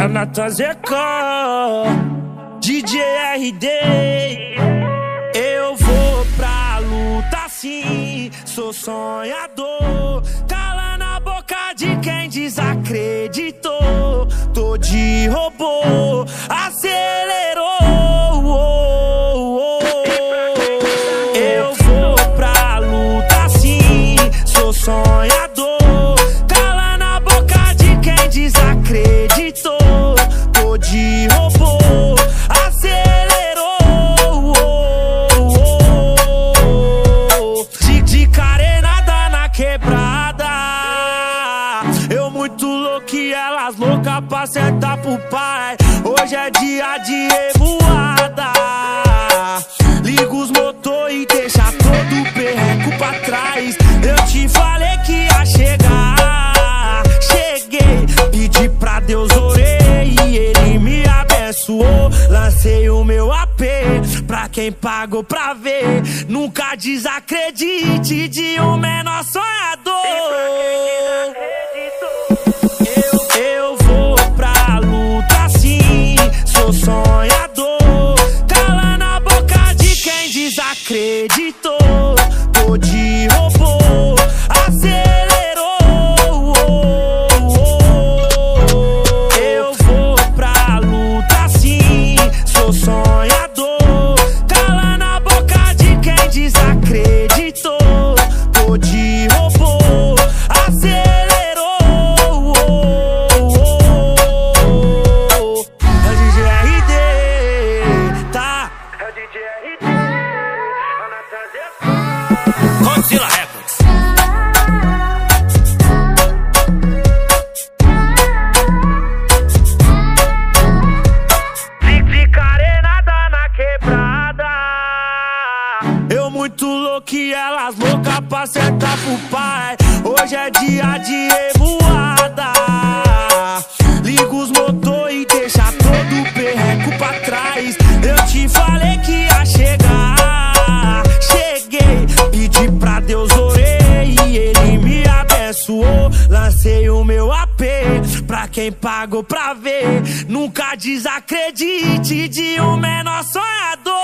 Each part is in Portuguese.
Natan ZK, DJ RD. Eu vou pra luta sim, sou sonhador. Cala na boca de quem desacreditou. Tô de robô, acelerou. Eu vou pra luta sim, sou sonhador. Cala na boca de quem desacreditou. Tô de robô, acelerou. De carenada na quebrada. Eu muito louco e elas loucas pra sentar pro pai. Hoje é dia de revoada. Liga os motor e deixa todo o perreco pra trás. Eu te falei que ia chegar. Cheguei, pedi pra Deus, orei e ele me abençoou. Lancei o meu AP pra quem pagou pra ver. Nunca desacredite de um menor sonhador. Eu vou pra luta sim, sou sonhador. Cala na boca de quem desacreditou. Tô de robô, acelerou. Eu vou pra luta sim, sou sonhador. Cala na boca de quem desacreditou. Tô de robô, acelerou. É o DJ RD, tá? É o DJ RD, Godzilla Records. Fica arenada na quebrada. Eu muito louco e elas loucas pra sentar pro pai. Hoje é dia de revoada. Liga os motor e deixa todo o perreco pra trás. Eu te falei que ia chegar. Cheguei, pedi pra Deus, orei e ele me abençoou. Lancei o meu AP pra quem pagou pra ver. Nunca desacredite de um menor sonhador.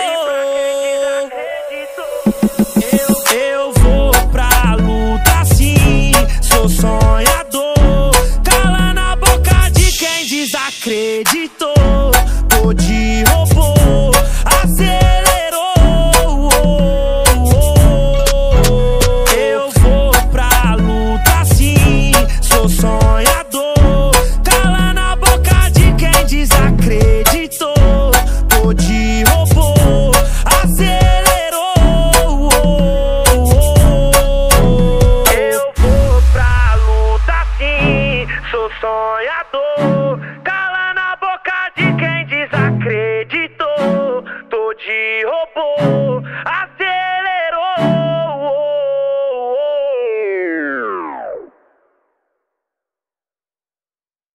Eu vou pra luta sim, sou sonhador. Cala na boca de quem desacreditou. Tô de robô, acelerou. Eu vou pra luta sim, sou sonhador. Cala na boca de quem desacreditou. Tô de robô, acelerou. Eu vou pra luta sim, sou sonhador.